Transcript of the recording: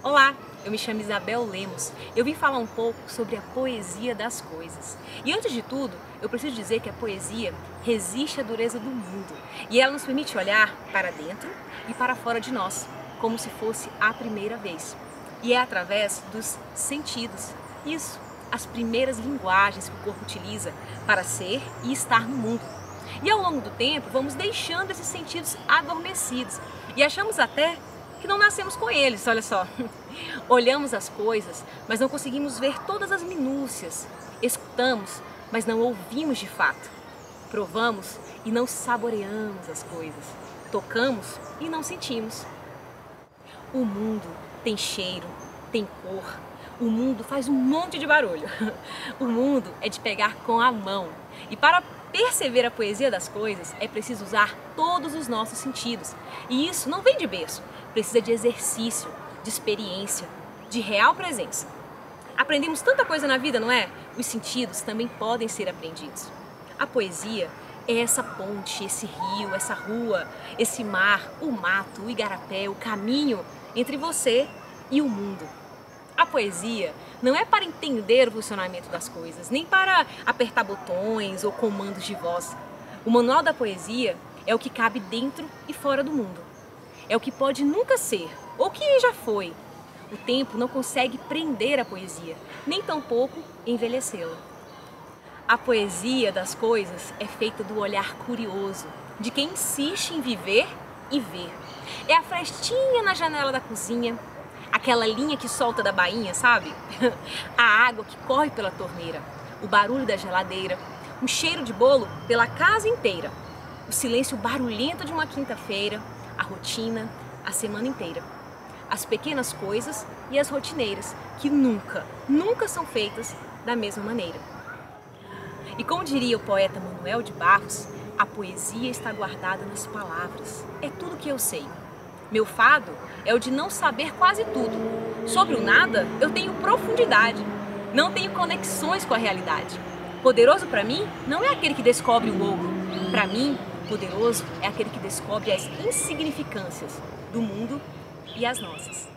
Olá, eu me chamo Isabel Lemos. Eu vim falar um pouco sobre a poesia das coisas. E antes de tudo, eu preciso dizer que a poesia resiste à dureza do mundo e ela nos permite olhar para dentro e para fora de nós, como se fosse a primeira vez. E é através dos sentidos. Isso, as primeiras linguagens que o corpo utiliza para ser e estar no mundo. E ao longo do tempo, vamos deixando esses sentidos adormecidos e achamos até que não nascemos com eles, olha só. Olhamos as coisas, mas não conseguimos ver todas as minúcias. Escutamos, mas não ouvimos de fato. Provamos e não saboreamos as coisas. Tocamos e não sentimos. O mundo tem cheiro, tem cor. O mundo faz um monte de barulho. O mundo é de pegar com a mão. E para perceber a poesia das coisas, é preciso usar todos os nossos sentidos. E isso não vem de berço. Precisa de exercício, de experiência, de real presença. Aprendemos tanta coisa na vida, não é? Os sentidos também podem ser aprendidos. A poesia é essa ponte, esse rio, essa rua, esse mar, o mato, o igarapé, o caminho entre você e o mundo. A poesia não é para entender o funcionamento das coisas, nem para apertar botões ou comandos de voz. O manual da poesia é o que cabe dentro e fora do mundo. É o que pode nunca ser, ou que já foi. O tempo não consegue prender a poesia, nem tampouco envelhecê-la. A poesia das coisas é feita do olhar curioso, de quem insiste em viver e ver. É a frestinha na janela da cozinha, aquela linha que solta da bainha, sabe? A água que corre pela torneira, o barulho da geladeira, um cheiro de bolo pela casa inteira, o silêncio barulhento de uma quinta-feira, a rotina, a semana inteira. As pequenas coisas e as rotineiras, que nunca são feitas da mesma maneira. E como diria o poeta Manuel de Barros, a poesia está guardada nas palavras. É tudo que eu sei. Meu fado é o de não saber quase tudo. Sobre o nada, eu tenho profundidade. Não tenho conexões com a realidade. Poderoso para mim não é aquele que descobre o ouro. Para mim, poderoso é aquele que descobre as insignificâncias do mundo e as nossas.